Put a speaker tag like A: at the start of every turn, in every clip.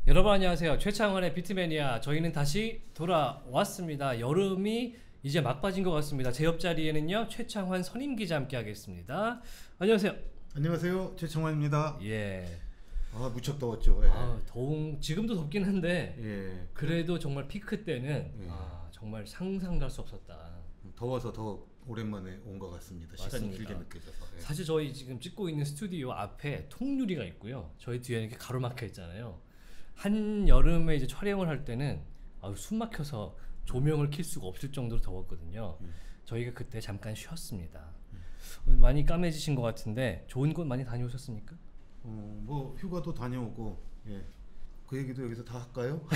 A: 여러분 안녕하세요. 최창원의 비트매니아. 저희는 다시 돌아왔습니다. 여름이 이제 막빠진 것 같습니다. 제 옆자리에는요 최창환 선임 기자 함께 하겠습니다. 안녕하세요.
B: 안녕하세요. 최청환입니다.
A: 예.
B: 아 무척 더웠죠. 예.
A: 지금도 덥긴 한데
B: 예.
A: 그래도 정말 피크 때는
B: 예.
A: 정말 상상도 할 수 없었다.
B: 더워서 더 오랜만에 온 것 같습니다. 시간이
A: 맞습니다.
B: 길게 느껴져서. 예.
A: 사실 저희 지금 찍고 있는 스튜디오 앞에 통유리가 있고요. 저희 뒤에는 이렇게 가로막혀 있잖아요. 한 여름에 이제 촬영을 할 때는 숨 막혀서 조명을 킬 수가 없을 정도로 더웠거든요. 저희가 그때 잠깐 쉬었습니다. 많이 까매지신 것 같은데 좋은 곳 많이 다녀오셨습니까?
B: 뭐 휴가도 다녀오고. 예. 그 얘기도 여기서 다 할까요?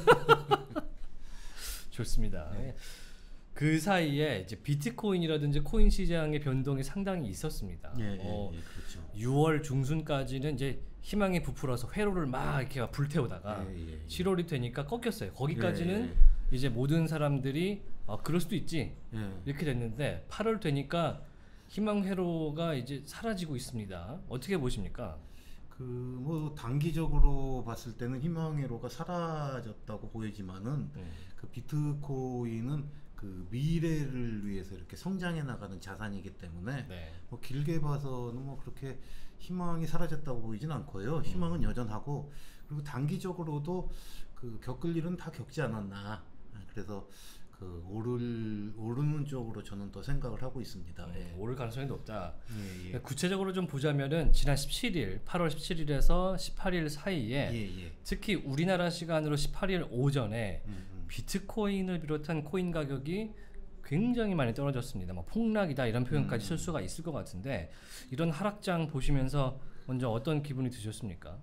A: 좋습니다.
B: 네.
A: 그 사이에 이제 비트코인이라든지 코인 시장의 변동이 상당히 있었습니다.
B: 예, 그렇죠.
A: 6월 중순까지는 이제 희망이 부풀어서 회로를 막 이렇게 불태우다가 7월이 되니까 꺾였어요. 거기까지는 이제 모든 사람들이 그럴 수도 있지 이렇게 됐는데 8월 되니까 희망 회로가 이제 사라지고 있습니다. 어떻게 보십니까?
B: 뭐 단기적으로 봤을 때는 희망 회로가 사라졌다고 보이지만은 그 비트코인은 그 미래를 위해서 이렇게 성장해 나가는 자산이기 때문에 뭐 길게 봐서는 뭐 그렇게 희망이 사라졌다고 보이진 않고요. 희망은 여전하고, 그리고 단기적으로도 그 겪을 일은 다 겪지 않았나. 그래서 그 오르는 쪽으로 저는 더 생각을 하고 있습니다.
A: 오를 가능성이 높다.
B: 예.
A: 구체적으로 좀 보자면은 지난 17일, 8월 17일에서 18일 사이에 특히 우리나라 시간으로 18일 오전에 비트코인을 비롯한 코인 가격이 굉장히 많이 떨어졌습니다. 뭐 폭락이다 이런 표현까지 쓸 수가 있을 것 같은데, 이런 하락장 보시면서 먼저 어떤 기분이 드셨습니까?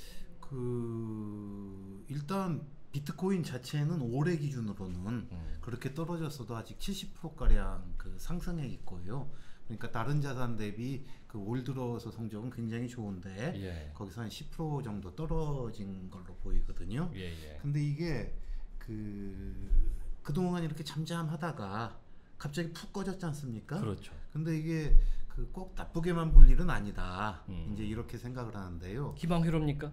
B: 일단 비트코인 자체는 올해 기준으로는 그렇게 떨어졌어도 아직 70%가량 그 상승해 있고요. 그러니까 다른 자산 대비 그 올 들어서 성적은 굉장히 좋은데 거기서 한 10% 정도 떨어진 걸로 보이거든요. 근데 이게 그동안 이렇게 잠잠하다가 갑자기 푹 꺼졌지 않습니까?
A: 그렇죠.
B: 근데 이게 꼭 나쁘게만 볼 일은 아니다. 이제 이렇게 생각을 하는데요.
A: 희망 회로입니까?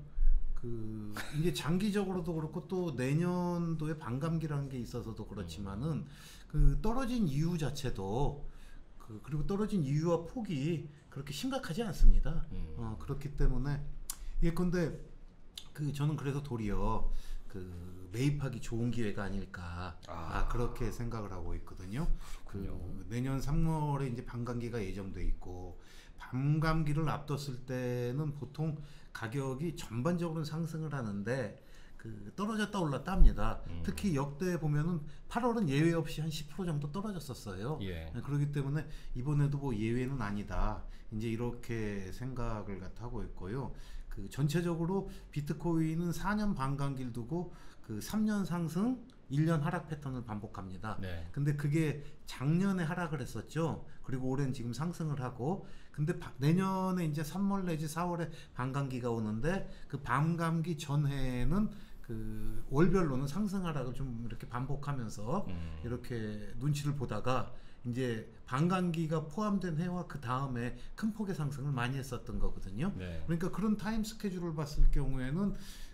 B: 이게 장기적으로도 그렇고 또 내년도에 반감기라는 게 있어서도 그렇지만은 떨어진 이유 자체도 그리고 떨어진 이유와 폭이 그렇게 심각하지 않습니다. 그렇기 때문에 예컨대 저는 그래서 도리어 매입하기 좋은 기회가 아닐까 그렇게 생각을 하고 있거든요. 내년 3월에 이제 반감기가 예정돼 있고, 반감기를 앞뒀을 때는 보통 가격이 전반적으로는 상승을 하는데 떨어졌다 올랐다 합니다. 특히 역대 보면은 8월은 예외 없이 한 10% 정도 떨어졌었어요. 그렇기 때문에 이번에도 뭐 예외는 아니다. 이제 이렇게 생각을 하고 있고요. 전체적으로 비트코인은 4년 반감기를 두고 3년 상승, 1년 하락 패턴을 반복합니다. 근데 그게 작년에 하락을 했었죠. 그리고 올해는 지금 상승을 하고, 근데 내년에 이제 3월 내지 4월에 반감기가 오는데 그 반감기 전해에는 월별로는 상승 하락을 좀 이렇게 반복하면서 이렇게 눈치를 보다가 이제 반감기가 포함된 해와 그 다음에 큰 폭의 상승을 많이 했었던 거거든요. 그러니까 그런 타임 스케줄을 봤을 경우에는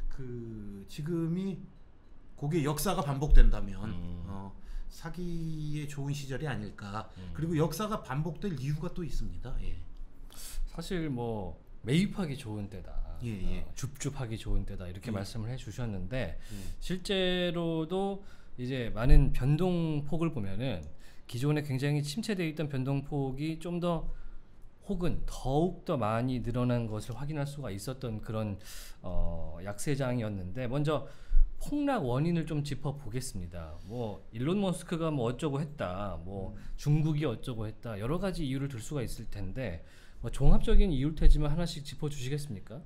B: 지금이 그게 역사가 반복된다면 사기에 좋은 시절이 아닐까. 그리고 역사가 반복될 이유가 또 있습니다.
A: 사실 뭐 매입하기 좋은 때다. 줍줍하기 좋은 때다 이렇게 말씀을 해주셨는데 실제로도 이제 많은 변동폭을 보면은 기존에 굉장히 침체되어 있던 변동폭이 좀 더 혹은 더욱더 많이 늘어난 것을 확인할 수가 있었던 그런 약세장이었는데, 먼저 폭락 원인을 좀 짚어보겠습니다. 뭐 일론 머스크가 뭐 어쩌고 했다, 뭐 중국이 어쩌고 했다, 여러 가지 이유를 들 수가 있을 텐데 뭐 종합적인 이유일 테지만 하나씩 짚어주시겠습니까?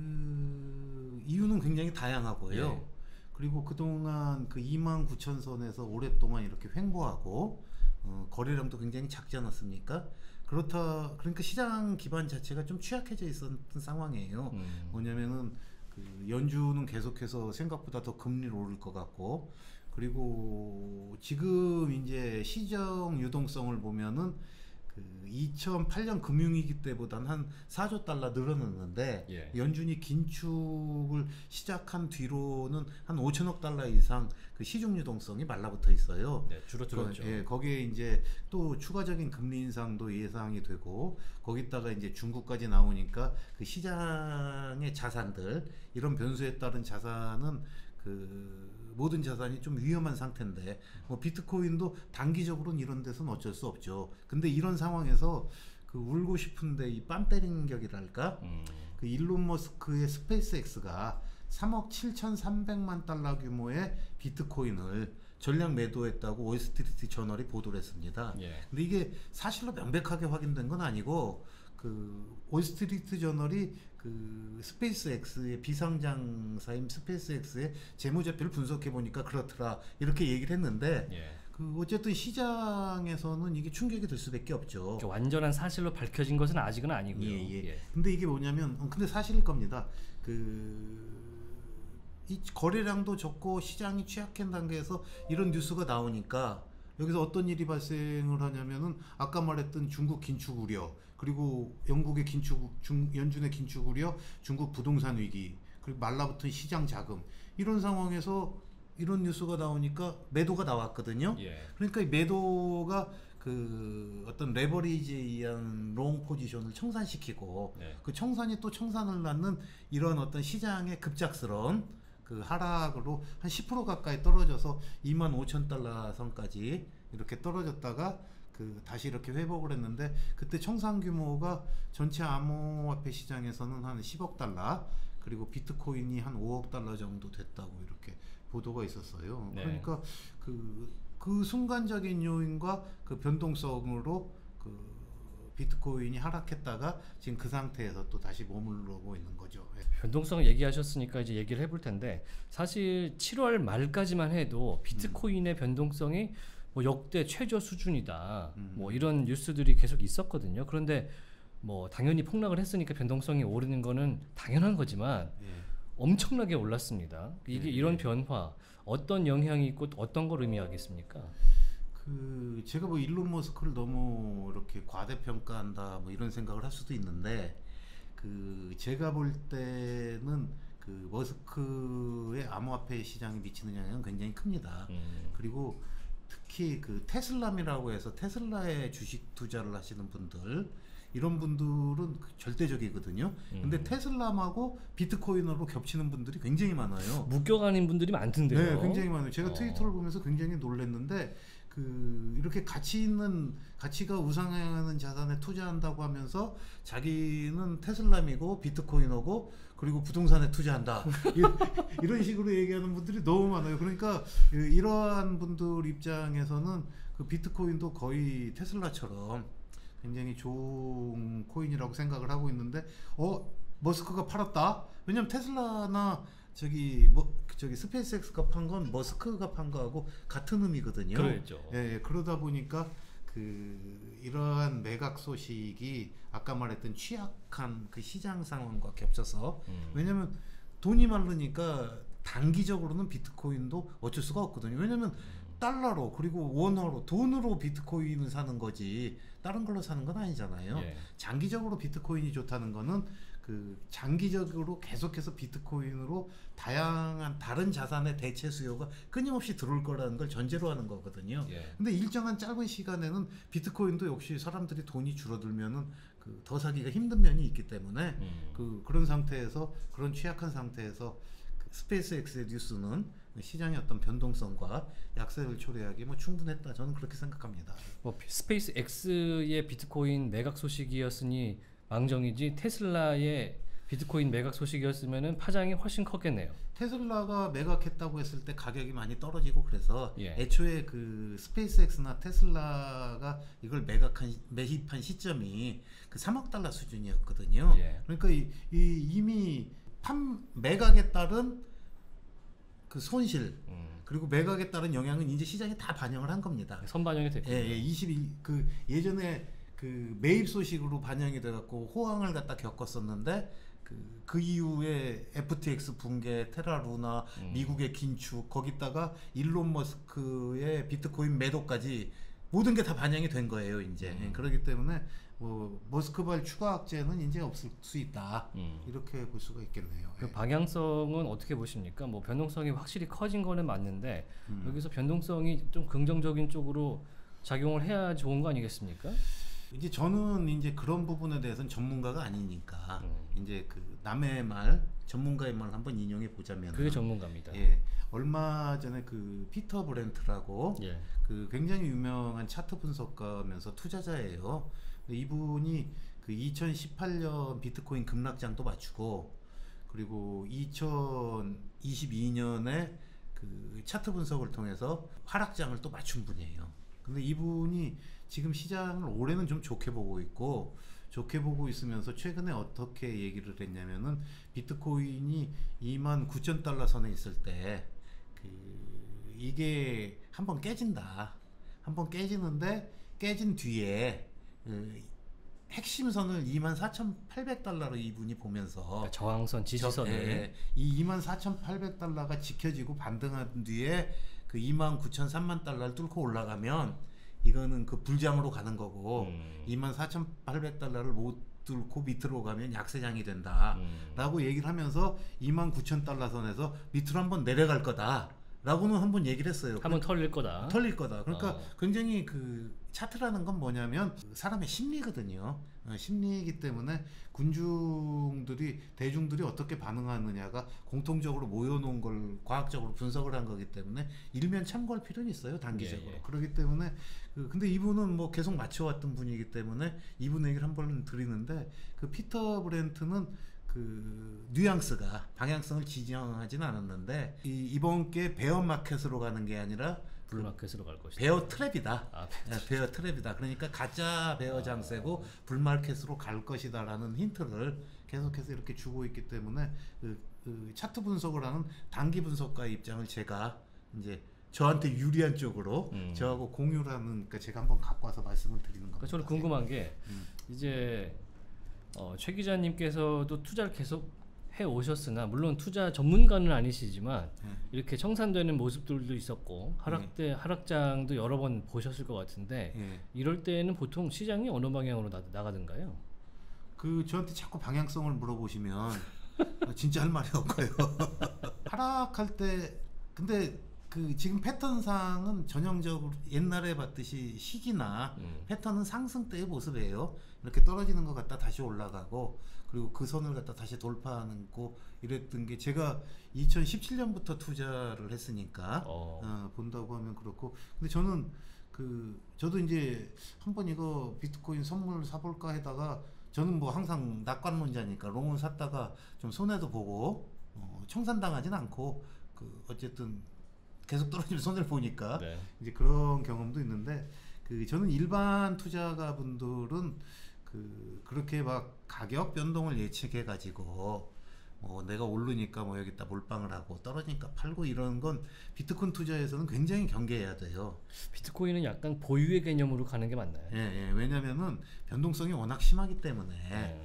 B: 이유는 굉장히 다양하고요. 그리고 그동안 29,000선에서 오랫동안 이렇게 횡보하고 거래량도 굉장히 작지 않았습니까? 그러니까 시장 기반 자체가 좀 취약해져 있었던 상황이에요. 뭐냐면은 연준은 계속해서 생각보다 더 금리를 오를 것 같고, 그리고 지금 이제 시장 유동성을 보면은 그 2008년 금융위기 때보다는 한 4조 달러 늘어났는데
A: 예.
B: 연준이 긴축을 시작한 뒤로는 한 5천억 달러 이상 그 시중 유동성이 말라붙어 있어요.
A: 네, 줄어들었죠.
B: 예, 거기에 이제 또 추가적인 금리 인상도 예상이 되고 거기다가 이제 중국까지 나오니까 그 시장의 자산들 이런 변수에 따른 자산은 그 모든 자산이 좀 위험한 상태인데 뭐 비트코인도 단기적으로는 이런 데서는 어쩔 수 없죠. 근데 이런 상황에서 그 울고 싶은데 이 뺨 때리는 격이랄까? 그 일론 머스크의 스페이스X가 3억 7,300만 달러 규모의 비트코인을 전량 매도했다고 월스트리트 저널이 보도를 했습니다.
A: 예.
B: 근데 이게 사실로 명백하게 확인된 건 아니고 그 월스트리트 저널이 그 스페이스X의 비상장사인 스페이스X의 재무제표를 분석해 보니까 그렇더라 이렇게 얘기를 했는데
A: 예.
B: 그 어쨌든 시장에서는 이게 충격이 될 수밖에 없죠.
A: 완전한 사실로 밝혀진 것은 아직은 아니고요.
B: 예. 근데 이게 뭐냐면 근데 사실일 겁니다. 이 거래량도 적고 시장이 취약한 단계에서 이런 뉴스가 나오니까 여기서 어떤 일이 발생을 하냐면은 아까 말했던 중국 긴축 우려 그리고 영국의 연준의 긴축 우려, 중국 부동산 위기, 그리고 말라붙은 시장 자금 이런 상황에서 이런 뉴스가 나오니까 매도가 나왔거든요.
A: 예.
B: 그러니까 이 매도가 그 어떤 레버리지에 의한 롱 포지션을 청산시키고
A: 네.
B: 그 청산이 또 청산을 낳는 이런 어떤 시장의 급작스러운 그 하락으로 한 10% 가까이 떨어져서 25,000달러 선까지 이렇게 떨어졌다가 그 다시 이렇게 회복을 했는데 그때 청산 규모가 전체 암호화폐 시장에서는 한 10억 달러 그리고 비트코인이 한 5억 달러 정도 됐다고 이렇게 보도가 있었어요.
A: 네.
B: 그러니까 그 순간적인 요인과 그 변동성으로 그 비트코인이 하락했다가 지금 그 상태에서 또 다시 머무르고 있는 거죠.
A: 변동성 얘기하셨으니까 이제 얘기를 해볼 텐데 사실 7월 말까지만 해도 비트코인의 변동성이 뭐 역대 최저 수준이다. 뭐 이런 뉴스들이 계속 있었거든요. 그런데 뭐 당연히 폭락을 했으니까 변동성이 오르는 거는 당연한 거지만 엄청나게 올랐습니다. 이게 이런 변화 어떤 영향이 있고 어떤 걸 의미하겠습니까?
B: 그 제가 뭐 일론 머스크를 너무 이렇게 과대평가한다 뭐 이런 생각을 할 수도 있는데 그 제가 볼 때는 그 머스크의 암호화폐 시장에 미치는 영향은 굉장히 큽니다. 그리고 특히 그 테슬라미라고 해서 테슬라에 주식 투자를 하시는 분들 이런 분들은 절대적이거든요. 근데 테슬라하고 비트코인으로 겹치는 분들이 굉장히 많아요.
A: 묶여가는 분들이 많던데요.
B: 네, 굉장히 많아요. 제가 트위터를 보면서 굉장히 놀랐는데 그 이렇게 가치가 우상향하는 자산에 투자한다고 하면서 자기는 테슬라미고 비트코인하고 그리고 부동산에 투자한다 이런 식으로 얘기하는 분들이 너무 많아요. 그러니까 이러한 분들 입장에서는 그 비트코인도 거의 테슬라처럼 굉장히 좋은 코인이라고 생각을 하고 있는데 머스크가 팔았다? 왜냐면 테슬라나 저기 스페이스X가 판 건 머스크가 판 거하고 같은 의미거든요.
A: 그렇죠.
B: 예, 그러다 보니까 이러한 매각 소식이 아까 말했던 취약한 그 시장 상황과 겹쳐서 왜냐면 돈이 마르니까 단기적으로는 비트코인도 어쩔 수가 없거든요. 왜냐면 달러로 그리고 원화로 돈으로 비트코인을 사는 거지 다른 걸로 사는 건 아니잖아요.
A: 예.
B: 장기적으로 비트코인이 좋다는 거는 그 장기적으로 계속해서 비트코인으로 다양한 다른 자산의 대체 수요가 끊임없이 들어올 거라는 걸 전제로 하는 거거든요.
A: 예.
B: 근데 일정한 짧은 시간에는 비트코인도 역시 사람들이 돈이 줄어들면은 더 사기가 힘든 면이 있기 때문에 그런 상태에서 그런 취약한 상태에서 스페이스X의 뉴스는 시장의 어떤 변동성과 약세를 초래하기 충분했다. 저는 그렇게 생각합니다.
A: 뭐 스페이스X의 비트코인 매각 소식이었으니 망정이지 테슬라의 비트코인 매각 소식이었으면은 파장이 훨씬 컸겠네요.
B: 테슬라가 매각했다고 했을 때 가격이 많이 떨어지고 그래서
A: 예.
B: 애초에 그 스페이스X나 테슬라가 이걸 매입한 시점이 그 3억 달러 수준이었거든요.
A: 예.
B: 그러니까 이미 매각에 따른 그 손실 그리고 매각에 따른 영향은 이제 시장에 다 반영을 한 겁니다.
A: 선반영이 됐군요.
B: 예, 예전에 그 매입 소식으로 반영이 돼갖고 호황을 갖다 겪었었는데 그 이후에 FTX 붕괴, 테라루나, 미국의 긴축, 거기다가 일론 머스크의 비트코인 매도까지 모든 게 다 반영이 된 거예요, 이제. 그렇기 때문에 뭐 머스크발 추가 악재는 이제 없을 수 있다. 이렇게 볼 수가 있겠네요.
A: 그 방향성은 어떻게 보십니까? 뭐 변동성이 확실히 커진 거는 맞는데 여기서 변동성이 좀 긍정적인 쪽으로 작용을 해야 좋은 거 아니겠습니까?
B: 이제 저는 이제 그런 부분에 대해서는 전문가가 아니니까 이제 그 남의 말, 전문가의 말 한번 인용해 보자면
A: 그게 전문가입니다.
B: 예, 얼마 전에 그 피터 브렌트라고
A: 예.
B: 그 굉장히 유명한 차트 분석가면서 투자자예요. 근데 이분이 그 2018년 비트코인 급락장도 맞추고 그리고 2022년에 그 차트 분석을 통해서 하락장을 또 맞춘 분이에요. 근데 이분이 지금 시장을 올해는 좀 좋게 보고 있고 좋게 보고 있으면서 최근에 어떻게 얘기를 했냐면은 비트코인이 29,000달러 선에 있을 때 그 이게 한번 깨진다. 한번 깨지는데 깨진 뒤에 핵심선을 24,800달러로 이분이 보면서
A: 저항선 지지선을
B: 이 24,800달러가 지켜지고 반등한 뒤에 그 29,000, 3만 달러를 뚫고 올라가면 이거는 그 불장으로 가는 거고 24,800달러를 못 뚫고 밑으로 가면 약세장이 된다 라고 얘기를 하면서 29,000달러 선에서 밑으로 한번 내려갈 거다 라고는 한번 얘기를 했어요.
A: 한번 털릴 거다.
B: 그러니까 굉장히 그 차트라는 건 뭐냐면 사람의 심리거든요. 심리이기 때문에 대중들이 어떻게 반응하느냐가 공통적으로 모여놓은 걸 과학적으로 분석을 한 거기 때문에 일면 참고할 필요는 있어요, 단기적으로. 그렇기 때문에 근데 이분은 뭐 계속 맞춰왔던 분이기 때문에 이분 얘기를 한번 드리는데 그 피터 브렌트는 그 뉘앙스가 방향성을 지정하진 않았는데 이번 게 베어 마켓으로 가는 게 아니라
A: 불마켓으로 갈 것이다.
B: 베어 트랩이다. 베어 트랩이다. 그러니까 가짜 베어 장세고 불마켓으로 갈 것이다라는 힌트를 계속해서 이렇게 주고 있기 때문에 그 차트 분석을 하는 단기 분석가의 입장을 제가 이제 저한테 유리한 쪽으로 저하고 공유를 하는 그러니까 제가 한번 갖고 와서 말씀을 드리는 겁니다.
A: 저는 궁금한 게 이제 최 기자님께서도 투자를 계속 해 오셨으나 물론 투자 전문가는 아니시지만 이렇게 청산되는 모습들도 있었고 하락장도 여러 번 보셨을 것 같은데 이럴 때는 보통 시장이 어느 방향으로 나가던가요?
B: 그 저한테 자꾸 방향성을 물어보시면 진짜 할 말이 없고요. 하락할 때 근데 그 지금 패턴상은 전형적으로 옛날에 봤듯이 시기나 패턴은 상승 때의 모습이에요. 이렇게 떨어지는 것 같다 다시 올라가고 그리고 그 선을 갖다 다시 돌파하는 거 이랬던 게 제가 2017년부터 투자를 했으니까 본다고 하면 그렇고 근데 저는 저도 이제 한번 이거 비트코인 선물 사볼까 하다가 저는 뭐 항상 낙관론자니까 롱을 샀다가 좀 손해도 보고 청산당하진 않고 어쨌든 계속 떨어지면 손해를 보니까 이제 그런 경험도 있는데 저는 일반 투자가 분들은 그렇게 막 가격 변동을 예측해 가지고 내가 오르니까 뭐 여기다 몰빵을 하고 떨어지니까 팔고 이런 건 비트코인 투자에서는 굉장히 경계해야 돼요.
A: 비트코인은 약간 보유의 개념으로 가는 게 맞나요?
B: 왜냐면은 변동성이 워낙 심하기 때문에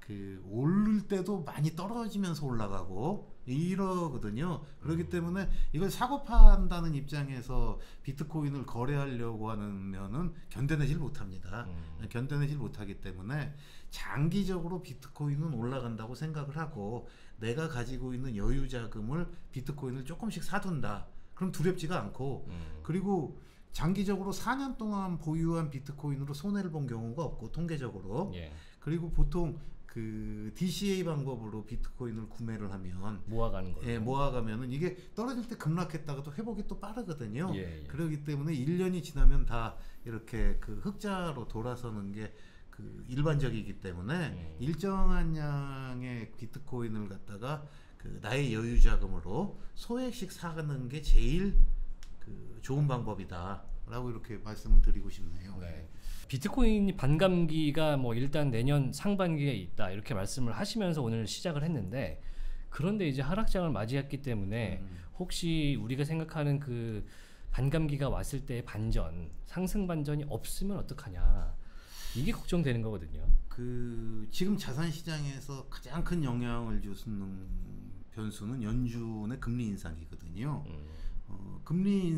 B: 오를 때도 많이 떨어지면서 올라가고 이러거든요. 그렇기 때문에 이걸 사고 판다는 입장에서 비트코인을 거래하려고 하면은 견뎌내질 못합니다. 견뎌내질 못하기 때문에 장기적으로 비트코인은 올라간다고 생각을 하고 내가 가지고 있는 여유 자금을 비트코인을 조금씩 사둔다. 그럼 두렵지가 않고 그리고 장기적으로 4년 동안 보유한 비트코인으로 손해를 본 경우가 없고 통계적으로 그리고 보통 DCA 방법으로 비트코인을 구매를 하면
A: 모아가는 거예요.
B: 모아가면은 이게 떨어질 때 급락했다가 또 회복이 또 빠르거든요. 그렇기 때문에 1년이 지나면 다 이렇게 흑자로 돌아서는 게 일반적이기 때문에 일정한 양의 비트코인을 갖다가 나의 여유 자금으로 소액씩 사가는 게 제일 좋은 방법이다라고 이렇게 말씀을 드리고 싶네요.
A: 비트코인이 반감기가 뭐 일단 내년 상반기에 있다 이렇게 말씀을 하시면서 오늘 시작을 했는데 그런데 이제 하락장을 맞이했기 때문에 혹시 우리가 생각하는 그 반감기가 왔을 때의 반전, 상승 반전이 없으면 어떡하냐 이게 걱정되는 거거든요.
B: 지금 자산 시장에서 가장 큰 영향을 주는 변수는 연준의 금리 인상이거든요. 금리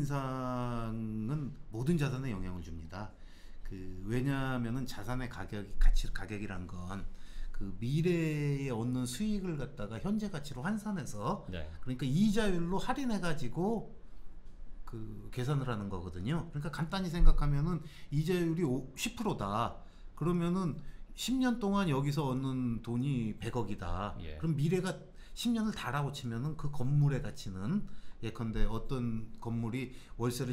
B: 인상은 모든 자산에 영향을 줍니다. 왜냐하면은 자산의 가격이란 건 그 미래에 얻는 수익을 갖다가 현재 가치로 환산해서
A: 네.
B: 그러니까 이자율로 할인해 가지고 계산을 하는 거거든요. 그러니까 간단히 생각하면은 이자율이 10%다. 그러면은 10년 동안 여기서 얻는 돈이 100억이다.
A: 예.
B: 그럼 미래가 10년을 다라고 치면은 그 건물의 가치는 예컨대 어떤 건물이 월세를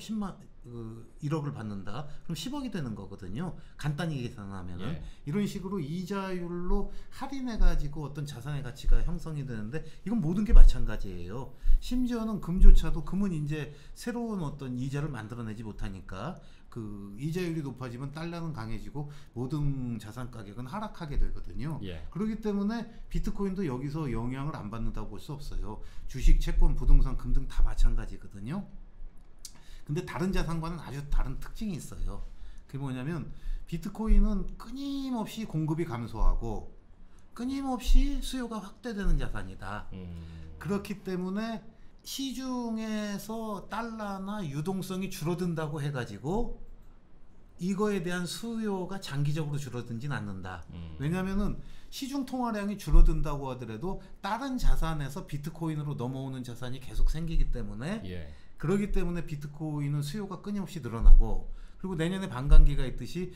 B: 1억을 받는다. 그럼 10억이 되는 거거든요. 간단히 계산하면은.
A: 예.
B: 이런 식으로 이자율로 할인해 가지고 어떤 자산의 가치가 형성이 되는데 이건 모든 게 마찬가지예요. 심지어는 금조차도 금은 이제 새로운 어떤 이자를 만들어내지 못하니까 이자율이 높아지면 달러는 강해지고 모든 자산 가격은 하락하게 되거든요.
A: 예.
B: 그렇기 때문에 비트코인도 여기서 영향을 안 받는다고 볼 수 없어요. 주식, 채권, 부동산, 금 등 다 마찬가지거든요. 근데 다른 자산과는 아주 다른 특징이 있어요. 그게 뭐냐면 비트코인은 끊임없이 공급이 감소하고 끊임없이 수요가 확대되는 자산이다. 그렇기 때문에 시중에서 달러나 유동성이 줄어든다고 해가지고 이거에 대한 수요가 장기적으로 줄어들진 않는다. 왜냐하면은 시중 통화량이 줄어든다고 하더라도 다른 자산에서 비트코인으로 넘어오는 자산이 계속 생기기 때문에
A: 예.
B: 그렇기 때문에 비트코인은 수요가 끊임없이 늘어나고 그리고 내년에 반감기가 있듯이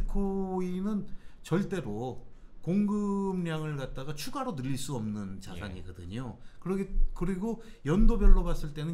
B: 비트코인은 절대로 공급량을 갖다가 추가로 늘릴 수 없는 자산이거든요. 그리고 연도별로 봤을 때는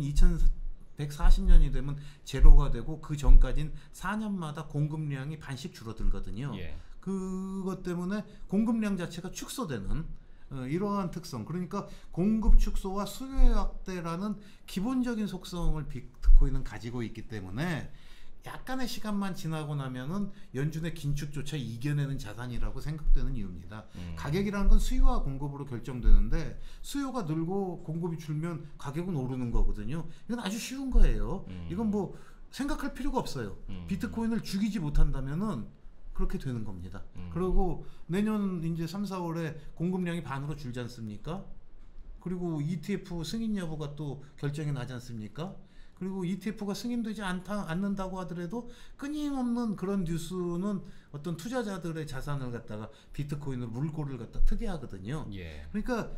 B: 2140년이 되면 제로가 되고 그 전까지는 4년마다 공급량이 반씩 줄어들거든요.
A: 예.
B: 그것 때문에 공급량 자체가 축소되는 이러한 특성, 그러니까 공급 축소와 수요의 확대라는 기본적인 속성을 비트코인은 가지고 있기 때문에 약간의 시간만 지나고 나면은 연준의 긴축조차 이겨내는 자산이라고 생각되는 이유입니다. 가격이라는 건 수요와 공급으로 결정되는데 수요가 늘고 공급이 줄면 가격은 오르는 거거든요. 이건 아주 쉬운 거예요. 이건 뭐 생각할 필요가 없어요. 비트코인을 죽이지 못한다면은 그렇게 되는 겁니다. 그리고 내년 이제 3, 4월에 공급량이 반으로 줄지 않습니까? 그리고 ETF 승인 여부가 또 결정이 나지 않습니까? 그리고 ETF가 승인되지 않는다고 하더라도 끊임없는 그런 뉴스는 어떤 투자자들의 자산을 갖다가 비트코인으로 물꼬를 갖다 트게 하거든요.
A: 예.
B: 그러니까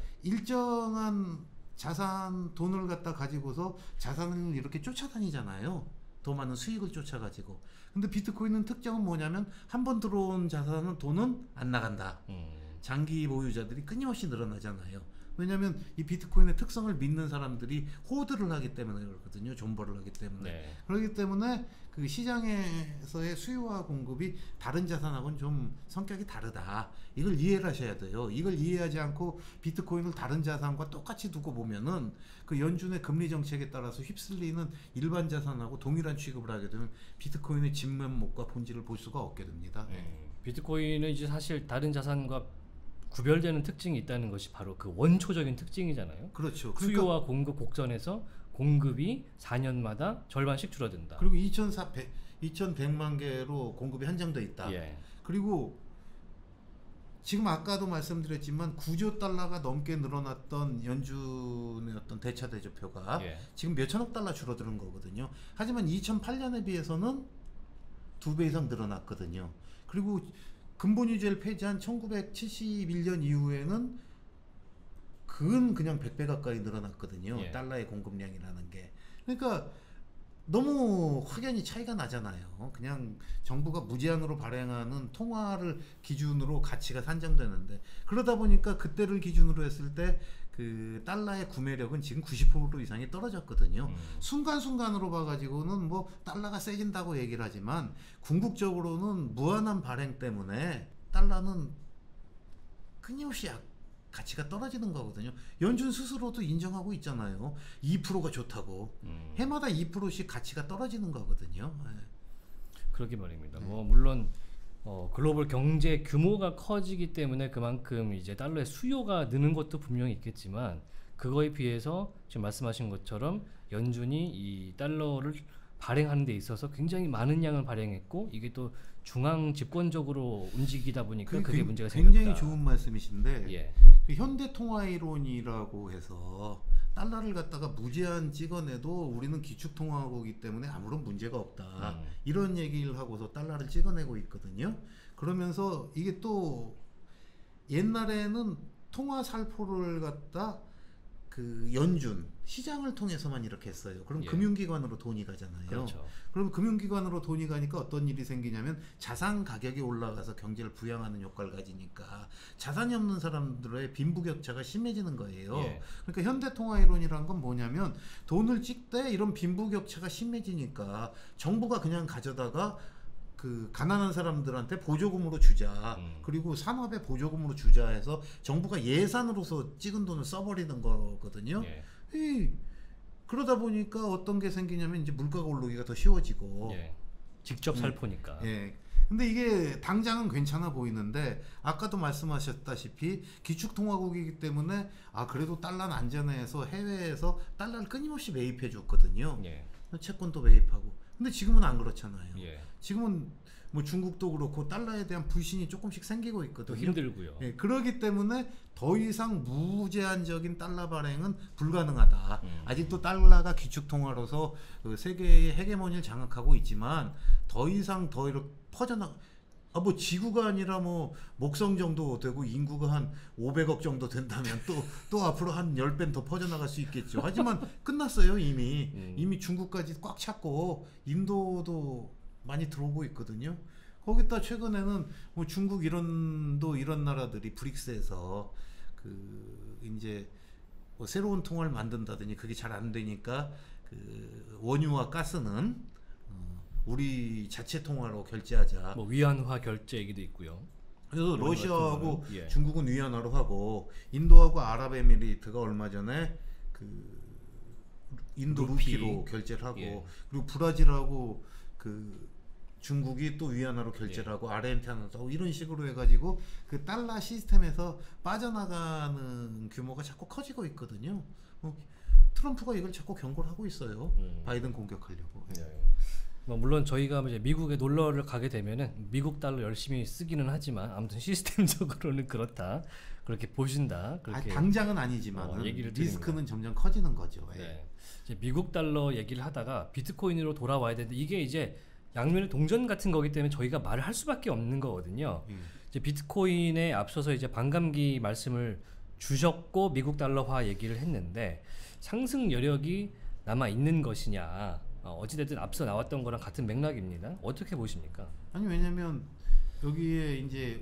B: 일정한 자산 돈을 갖다 가지고서 자산을 이렇게 쫓아다니잖아요. 더 많은 수익을 쫓아가지고. 근데 비트코인은 특징은 뭐냐면 한번 들어온 자산은 돈은 안 나간다. 장기 보유자들이 끊임없이 늘어나잖아요. 왜냐하면 이 비트코인의 특성을 믿는 사람들이 호드를 하기 때문에 그렇거든요. 존버를 하기 때문에.
A: 네.
B: 그렇기 때문에 그 시장에서의 수요와 공급이 다른 자산하고는 좀 성격이 다르다. 이걸 이해를 하셔야 돼요. 이걸 이해하지 않고 비트코인을 다른 자산과 똑같이 두고 보면은 그 연준의 금리 정책에 따라서 휩쓸리는 일반 자산하고 동일한 취급을 하게 되면 비트코인의 진면목과 본질을 볼 수가 없게 됩니다.
A: 비트코인은 이제 사실 다른 자산과 구별되는 특징이 있다는 것이 바로 그 원초적인 특징이잖아요.
B: 그렇죠.
A: 수요와 공급 곡선에서 공급이 4년마다 절반씩 줄어든다.
B: 그리고 2100만 개로 공급이 한정돼 있다.
A: 예.
B: 그리고 지금 아까도 말씀드렸지만 9조 달러가 넘게 늘어났던 연준의 어떤 대차대조표가
A: 예.
B: 지금 몇천억 달러 줄어드는 거거든요. 하지만 2008년에 비해서는 2배 이상 늘어났거든요. 그리고 근본 유제를 폐지한 1971년 이후에는 그냥 100배 가까이 늘어났거든요.
A: 예.
B: 달러의 공급량이라는 게. 그러니까 너무 확연히 차이가 나잖아요. 그냥 정부가 무제한으로 발행하는 통화를 기준으로 가치가 산정되는데 그러다 보니까 그때를 기준으로 했을 때 그 달러의 구매력은 지금 90% 이상이 떨어졌거든요. 순간순간으로 봐가지고는 뭐 달러가 세진다고 얘기를 하지만 궁극적으로는 무한한 발행 때문에 달러는 끊임없이 가치가 떨어지는 거거든요. 연준 스스로도 인정하고 있잖아요. 2%가 좋다고. 해마다 2%씩 가치가 떨어지는 거거든요.
A: 그러게 말입니다. 뭐 물론 글로벌 경제 규모가 커지기 때문에 그만큼 이제 달러의 수요가 느는 것도 분명히 있겠지만 그거에 비해서 지금 말씀하신 것처럼 연준이 이 달러를 발행하는 데 있어서 굉장히 많은 양을 발행했고 이게 또 중앙 집권적으로 움직이다 보니까 그게 문제가 생겼다.
B: 굉장히 좋은 말씀이신데
A: 예.
B: 그 현대 통화 이론이라고 해서 달러를 갖다가 무제한 찍어내도 우리는 기축통화국이기 때문에 아무런 문제가 없다. 이런 얘기를 하고서 달러를 찍어내고 있거든요. 그러면서 이게 또 옛날에는 통화 살포를 갖다 그 연준 시장을 통해서만 이렇게 했어요. 그럼 금융기관으로 돈이 가잖아요.
A: 그렇죠.
B: 그럼 금융기관으로 돈이 가니까 어떤 일이 생기냐면 자산 가격이 올라가서 경제를 부양하는 효과를 가지니까 자산이 없는 사람들의 빈부격차가 심해지는 거예요. 그러니까 현대통화이론이란 건 뭐냐면 돈을 찍되 이런 빈부격차가 심해지니까 정부가 그냥 가져다가 그 가난한 사람들한테 보조금으로 주자. 그리고 산업에 보조금으로 주자 해서 정부가 예산으로서 찍은 돈을 써버리는 거거든요. 그러다 보니까 어떤 게 생기냐면 이제 물가가 오르기가 더 쉬워지고
A: 직접 살포니까.
B: 근데 이게 당장은 괜찮아 보이는데 아까도 말씀하셨다시피 기축통화국이기 때문에 그래도 달러는 안전해서 해외에서 달러를 끊임없이 매입해 줬거든요. 채권도 매입하고. 근데 지금은 안 그렇잖아요. 지금은 뭐 중국도 그렇고 달러에 대한 불신이 조금씩 생기고 있거든요.
A: 또 힘들고요.
B: 그러기 때문에 더 이상 무제한적인 달러 발행은 불가능하다. 아직도 달러가 기축통화로서 그 세계의 헤게모니를 장악하고 있지만 더 이상 더 이렇게 퍼져나. 뭐 지구가 아니라 뭐 목성 정도 되고 인구가 한 500억 정도 된다면 또 앞으로 한 10배는 더 퍼져나갈 수 있겠죠. 하지만 끝났어요. 이미 중국까지 꽉 찼고 인도도 많이 들어오고 있거든요. 거기다 최근에는 뭐 중국 이런 나라들이 브릭스에서 그 이제 뭐 새로운 통화를 만든다더니 그게 잘 안 되니까 그 원유와 가스는 우리 자체 통화로 결제하자.
A: 뭐 위안화 결제 얘기도 있고요.
B: 그래서 러시아하고 중국은 위안화로 하고 인도하고 아랍에미리트가 얼마 전에 그 인도 루피로 결제를 하고 그리고 브라질하고 그 중국이 또 위안화로 결제를 하고 아르헨티나도 하고 이런 식으로 해가지고 그 달러 시스템에서 빠져나가는 규모가 자꾸 커지고 있거든요. 트럼프가 이걸 자꾸 경고를 하고 있어요. 바이든 공격하려고.
A: 물론 저희가 이제 미국에 놀러를 가게 되면은 미국 달러 열심히 쓰기는 하지만 아무튼 시스템적으로는 그렇다. 그렇게 보신다. 그렇게
B: 당장은 아니지만 리스크는 점점 커지는 거죠.
A: 이제 미국 달러 얘기를 하다가 비트코인으로 돌아와야 되는데 이게 이제 양면의 동전 같은 거기 때문에 저희가 말을 할 수밖에 없는 거거든요. 이제 비트코인에 앞서서 이제 반감기 말씀을 주셨고 미국 달러화 얘기를 했는데 상승 여력이 남아 있는 것이냐? 어찌됐든 앞서 나왔던 거랑 같은 맥락입니다. 어떻게 보십니까?
B: 아니 왜냐면 여기에 이제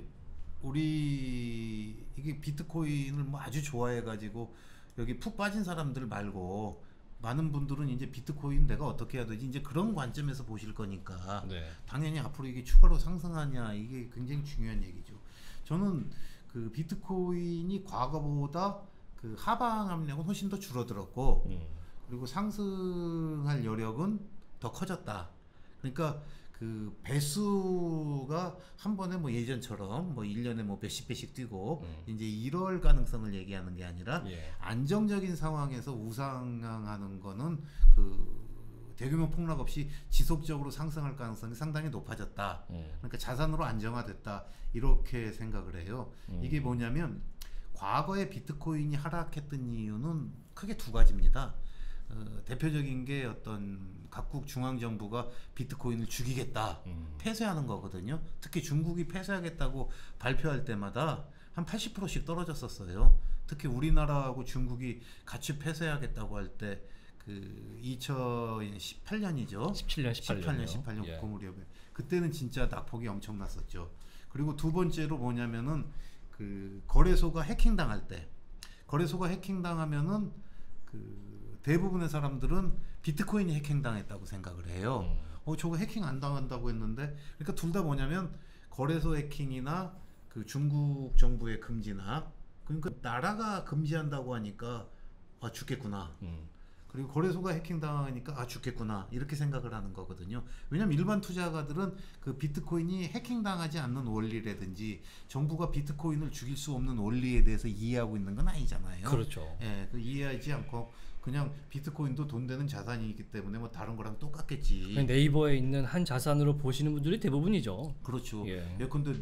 B: 우리 이게 비트코인을 뭐 아주 좋아해가지고 여기 푹 빠진 사람들 말고 많은 분들은 이제 비트코인 내가 어떻게 해야 되지 이제 그런 관점에서 보실 거니까 당연히 앞으로 이게 추가로 상승하냐 이게 굉장히 중요한 얘기죠. 저는 그 비트코인이 과거보다 그 하방 압력은 훨씬 더 줄어들었고 그리고 상승할 여력은 더 커졌다. 그러니까 그 배수가 한 번에 뭐 예전처럼 뭐 1년에 뭐 몇십 배씩 뛰고 이제 이럴 가능성을 얘기하는 게 아니라 안정적인 상황에서 우상향하는 거는 그 대규모 폭락 없이 지속적으로 상승할 가능성이 상당히 높아졌다. 그러니까 자산으로 안정화됐다. 이렇게 생각을 해요. 이게 뭐냐면 과거에 비트코인이 하락했던 이유는 크게 두 가지입니다. 대표적인 게 어떤 각국 중앙정부가 비트코인을 죽이겠다 폐쇄하는 거거든요. 특히 중국이 폐쇄하겠다고 발표할 때마다 한 80%씩 떨어졌었어요. 특히 우리나라하고 중국이 같이 폐쇄하겠다고 할 때 그 2018년이죠. 18년 그 무렵에 그때는 진짜 낙폭이 엄청났었죠. 그리고 두 번째로 뭐냐면은 그 거래소가 해킹당할 때 거래소가 해킹당하면은 그 대부분의 사람들은 비트코인이 해킹당했다고 생각을 해요. 저거 해킹 안 당한다고 했는데 그러니까 둘 다 뭐냐면 거래소 해킹이나 그 중국 정부의 금지나 그러니까 나라가 금지한다고 하니까 죽겠구나. 그리고 거래소가 해킹당하니까 죽겠구나 이렇게 생각을 하는 거거든요. 왜냐면 일반 투자가들은 그 비트코인이 해킹당하지 않는 원리라든지 정부가 비트코인을 죽일 수 없는 원리에 대해서 이해하고 있는 건 아니잖아요.
A: 그렇죠.
B: 그 이해하지 않고 그냥 비트코인도 돈 되는 자산이기 때문에 뭐 다른 거랑 똑같겠지.
A: 네이버에 있는 한 자산으로 보시는 분들이 대부분이죠.
B: 그렇죠. 예컨대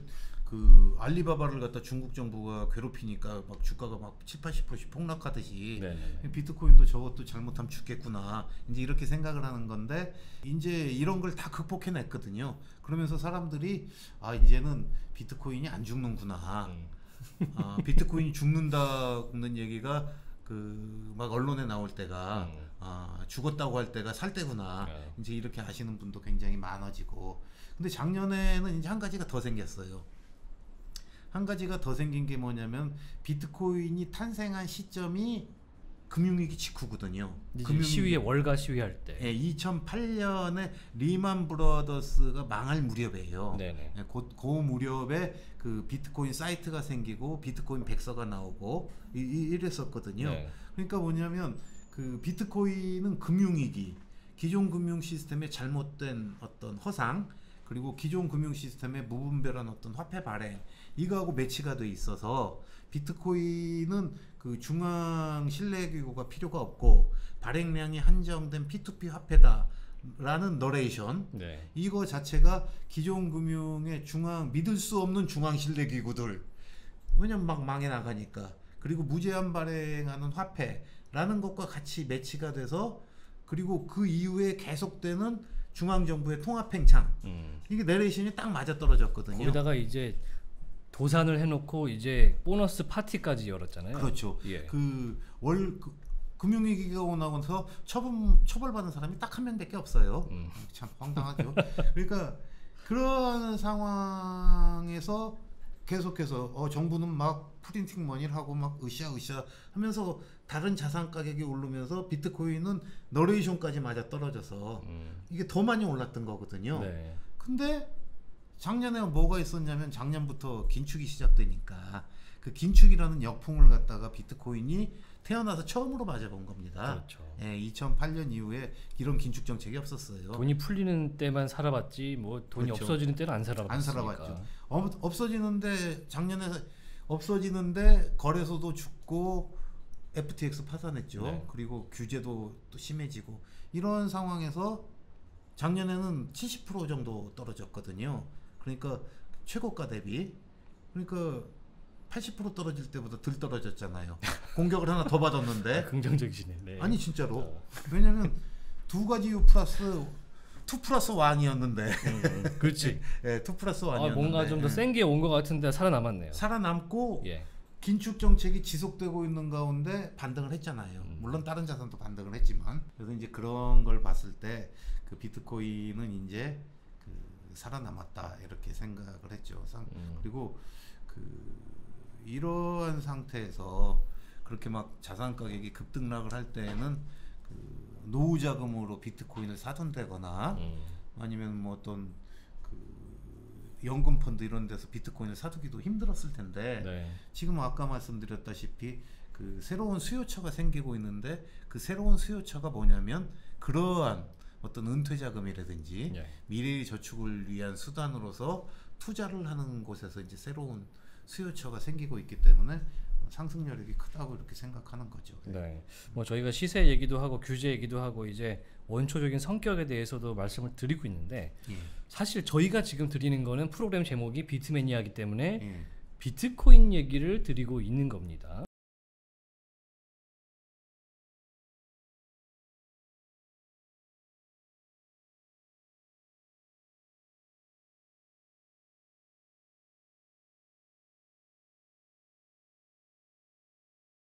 B: 그 알리바바를 갖다 중국 정부가 괴롭히니까 막 주가가 막 70-80%씩 폭락하듯이 네네. 비트코인도 저것도 잘못하면 죽겠구나 이제 이렇게 생각을 하는 건데 이제 이런 걸 다 극복해냈거든요. 그러면서 사람들이 아 이제는 비트코인이 안 죽는구나. 비트코인이 죽는다는 얘기가 그 막 언론에 나올 때가 죽었다고 할 때가 살 때구나. 이제 이렇게 아시는 분도 굉장히 많아지고. 근데 작년에는 이제 한 가지가 더 생겼어요. 한 가지가 더 생긴 게 뭐냐면 비트코인이 탄생한 시점이 금융위기 직후거든요.
A: 시위에 월가 시위할 때.
B: 네, 2008년에 리만 브라더스가 망할 무렵이에요. 네, 그 무렵에 그 비트코인 사이트가 생기고 비트코인 백서가 나오고 이랬었거든요. 네. 그러니까 뭐냐면 그 비트코인은 금융위기, 기존 금융 시스템의 잘못된 어떤 허상, 그리고 기존 금융 시스템의 무분별한 어떤 화폐 발행 이거하고 매치가 돼 있어서 비트코인은 그 중앙 신뢰기구가 필요가 없고 발행량이 한정된 P2P 화폐다라는 너레이션 네. 이거 자체가 기존 금융의 중앙 믿을 수 없는 중앙 신뢰기구들 왜냐면 막 망해 나가니까 그리고 무제한 발행하는 화폐라는 것과 같이 매치가 돼서 그리고 그 이후에 계속되는 중앙정부의 통합팽창 이게 내레이션이 딱 맞아떨어졌거든요.
A: 거기다가 이제 도산을 해놓고 이제 보너스 파티까지 열었잖아요.
B: 그렇죠.
A: 예.
B: 금융위기가 오고 나서 처벌받은 사람이 딱 한 명밖에 없어요. 참 황당하죠. 그러니까 그런 상황에서 계속해서 정부는 막 프린팅 머니를 하고 막 으쌰으쌰 하면서 다른 자산 가격이 오르면서 비트코인은 너레이션까지 맞아 떨어져서 이게 더 많이 올랐던 거거든요. 네. 근데 작년에 뭐가 있었냐면 작년부터 긴축이 시작되니까 그 긴축이라는 역풍을 갖다가 비트코인이 태어나서 처음으로 맞아본 겁니다.
A: 그렇죠.
B: 예, 2008년 이후에 이런 긴축 정책이 없었어요.
A: 돈이 풀리는 때만 살아봤지 뭐 돈이
B: 그렇죠.
A: 없어지는 때는 안 살아봤으니까.
B: 안 살아봤죠. 없어지는데 작년에 없어지는데 거래소도 죽고 FTX 파산했죠. 네. 그리고 규제도 또 심해지고 이런 상황에서 작년에는 70% 정도 떨어졌거든요. 그러니까 최고가 대비 그러니까 80% 떨어질 때보다 덜 떨어졌잖아요. 공격을 하나 더 받았는데
A: 긍정적이시네. 네.
B: 아니 진짜로 왜냐면 두 가지 이유 플러스 2 플러스 1이었는데
A: 그렇지.
B: 네, 2 플러스 1이었는데
A: 뭔가 좀 더 센 게 온 것 같은데 살아남았네요.
B: 살아남고
A: 예.
B: 긴축 정책이 지속되고 있는 가운데 반등을 했잖아요. 물론 다른 자산도 반등을 했지만 그래서 이제 그런 걸 봤을 때 그 비트코인은 이제 그 살아남았다 이렇게 생각을 했죠. 그리고 그 이러한 상태에서 그렇게 막 자산 가격이 급등락을 할 때에는 그 노후 자금으로 비트코인을 사둔다거나 아니면 뭐 어떤 그 연금 펀드 이런 데서 비트코인을 사두기도 힘들었을 텐데 네. 지금 아까 말씀드렸다시피 그 새로운 수요처가 생기고 있는데 그 새로운 수요처가 뭐냐면 그러한 어떤 은퇴 자금이라든지 네. 미래의 저축을 위한 수단으로서 투자를 하는 곳에서 이제 새로운 수요처가 생기고 있기 때문에 상승 여력이 크다고 이렇게 생각하는 거죠.
A: 네. 뭐 저희가 시세 얘기도 하고 규제 얘기도 하고 이제 원초적인 성격에 대해서도 말씀을 드리고 있는데 사실 저희가 지금 드리는 거는 프로그램 제목이 비트매니아이기 때문에 비트코인 얘기를 드리고 있는 겁니다.